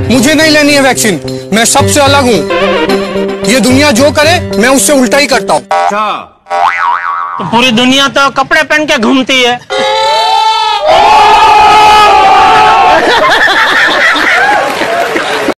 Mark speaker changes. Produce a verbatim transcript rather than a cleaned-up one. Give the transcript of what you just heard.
Speaker 1: मुझे नहीं लेनी है वैक्सीन, मैं सबसे अलग हूँ। ये दुनिया जो करे मैं उससे उल्टा ही करता हूँ।
Speaker 2: तो पूरी दुनिया तो कपड़े पहन के घूमती है।